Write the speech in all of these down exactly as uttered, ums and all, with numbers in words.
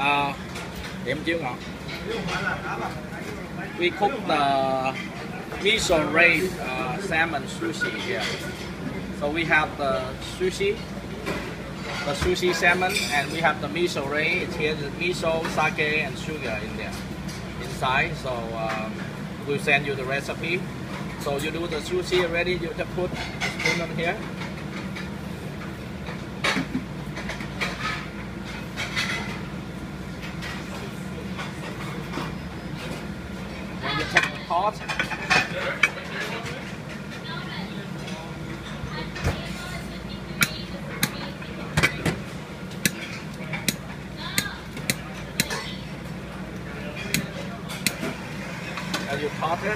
uh, điểm chiếu ngọt. We cook the miso ray uh, salmon sushi here. So we have the sushi, the sushi salmon, and we have the miso ray. It's here the miso, sake, and sugar in there inside. So um, we'll send you the recipe. So you do the sushi already. You just put the spoon on here. Then you take the pot. And you pot it.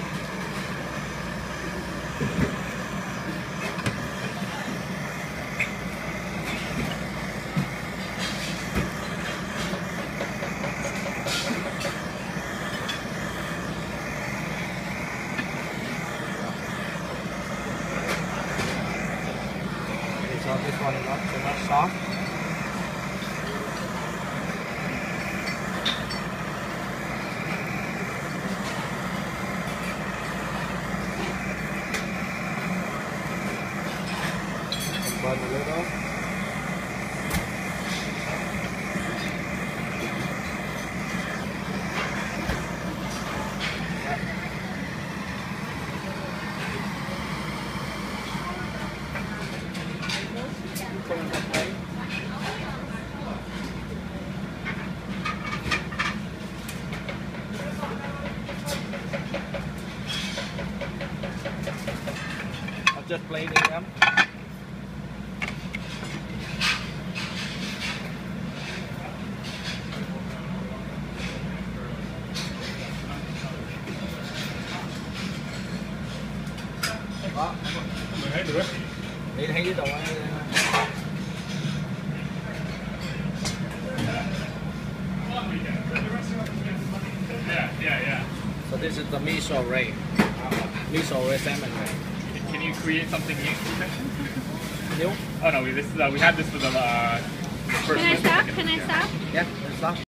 So this one is not too much soft. Burn a little. Put on the plate. I'm just plating them. Đó. Mình thấy được. Để thấy cái đồ này. Yeah, yeah, yeah. So this is the miso ray. Miso ray salmon ray. Can you create something new? New? Oh no, we this is uh, we had this for the, uh, the first. Can I one. stop? Can I stop? Yeah, stop.